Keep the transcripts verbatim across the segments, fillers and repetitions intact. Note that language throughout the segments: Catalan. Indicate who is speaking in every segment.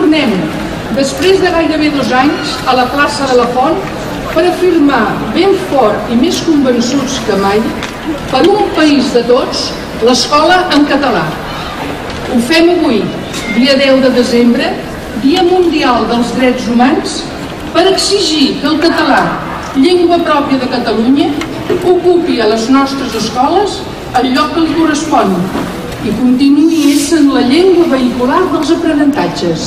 Speaker 1: tornem, després de gairebé dos anys, a la plaça de la Font per afirmar ben fort i més convençuts que mai, per un país de tots, l'escola en català. Ho fem avui, dia deu de desembre, Dia Mundial dels Drets Humans, per exigir que el català, llengua pròpia de Catalunya, ocupi a les nostres escoles el lloc que li correspon i continuï essent la llengua vehicular dels aprenentatges.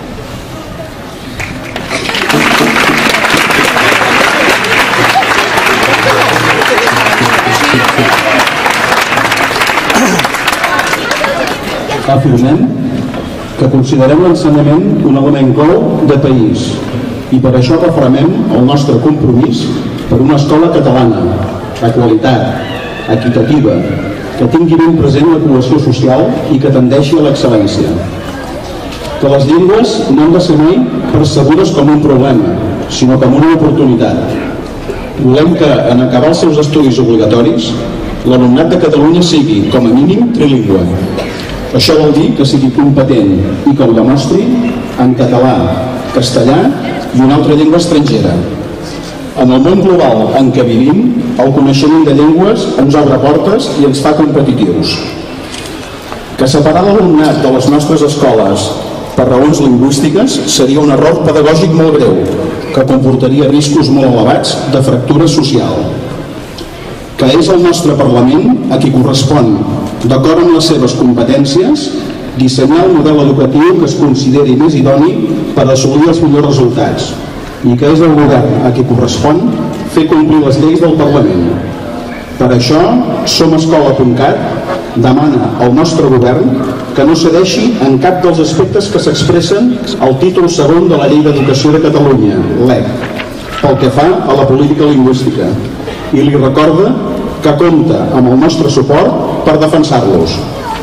Speaker 2: Afirmem que considerem l'ensenyament un element clau de país i per això refermem el nostre compromís per una escola catalana, de qualitat, equitativa, que tingui ben present la cohesió social i que tendeixi a l'excel·lència. Que les llengües no han de ser mai percebudes com un problema, sinó com una oportunitat. Volem que, en acabar els seus estudis obligatoris, l'alumnat de Catalunya sigui, com a mínim, trilingüe. Això vol dir que sigui competent i que ho demostri en català, castellà i una altra llengua estrangera. En el món global en què vivim, el coneixement de llengües ens obre portes i ens fa competitius. Que separar l'alumnat de les nostres escoles per raons lingüístiques seria un error pedagògic molt greu, que comportaria riscos molt elevats de fractura social. Que és el nostre Parlament a qui correspon, d'acord amb les seves competències, dissenyar el model educatiu que es consideri més idoni per assolir els millors resultats, i que és el govern a qui correspon fer complir les lleis del Parlament. Per això, Som Escola punt cat demana al nostre govern que no cedeixi en cap dels aspectes que s'expressen al títol segon de la Llei d'Educació de Catalunya, l'E C, pel que fa a la política lingüística, i li recorda que compta amb el nostre suport per defensar-los.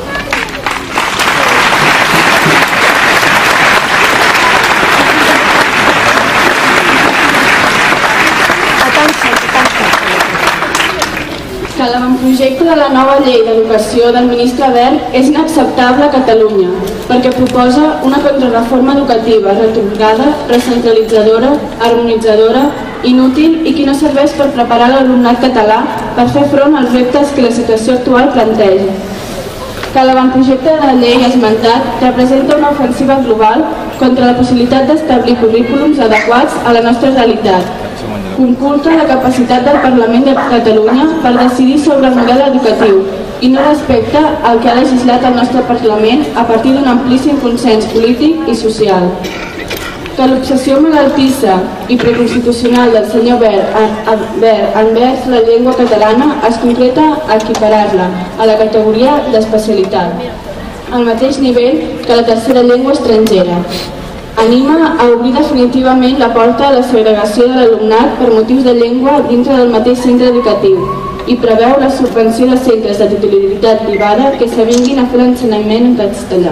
Speaker 3: Que l'avantprojecte de la nova llei d'educació del ministre Wert és inacceptable a Catalunya perquè proposa una contrarreforma educativa retrograda, recentralitzadora, harmonitzadora, inútil i que no serveix per preparar l'alumnat català per fer front als reptes que la situació actual planteja. Que l'avantprojecte de la llei esmentat representa una ofensiva global contra la possibilitat d'establir currículums adequats a la nostra realitat. Conculca la capacitat del Parlament de Catalunya per decidir sobre el model educatiu i no respecta el que ha legislat el nostre Parlament a partir d'un amplíssim consens polític i social. Que l'obsessió malaltissa i preconstitucional del senyor Wert envers la llengua catalana es concreta a equiparar-la a la categoria d'especialitat, al mateix nivell que la tercera llengua estrangera. Anima a obrir definitivament la porta a la segregació de l'alumnat per motius de llengua dintre del mateix centre educatiu i preveu la subvenció de centres de titularitat privada que s'avinguin a fer l'ensenyament en castellà.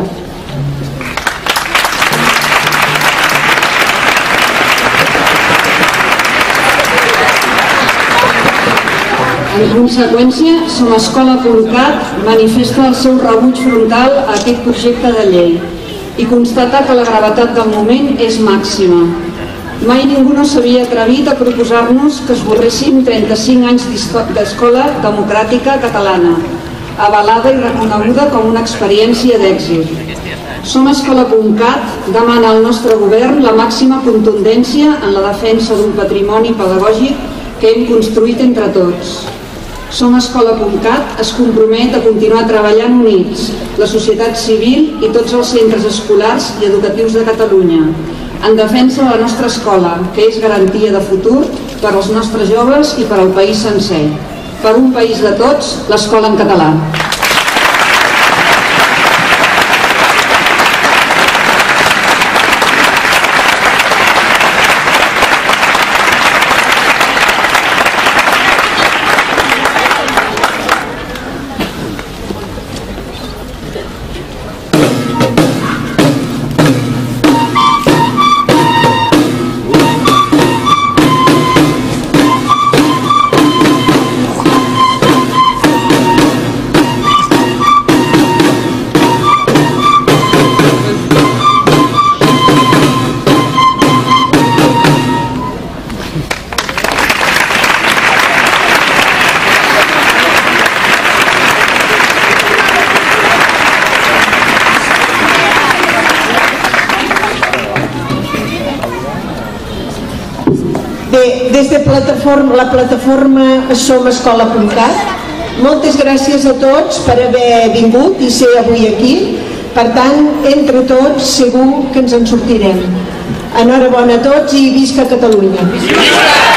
Speaker 4: En conseqüència, Som Escola punt cat manifesta el seu rebuig frontal a aquest projecte de llei i constata que la gravetat del moment és màxima. Mai ningú no s'havia atrevit a proposar-nos que esborréssim trenta-cinc anys d'escola democràtica catalana, avalada i reconeguda com una experiència d'èxit. Som Escola punt cat demana al nostre govern la màxima contundència en la defensa d'un patrimoni pedagògic que hem construït entre tots. Som Escola punt cat es compromet a continuar treballant units, la societat civil i tots els centres escolars i educatius de Catalunya, en defensa de la nostra escola, que és garantia de futur per als nostres joves i per al país sencer. Per un país de tots, l'escola en català.
Speaker 5: Bé, des de plataforma, la plataforma som escola punt cat, moltes gràcies a tots per haver vingut i ser avui aquí. Per tant, entre tots segur que ens en sortirem. Enhorabona a tots i visca Catalunya.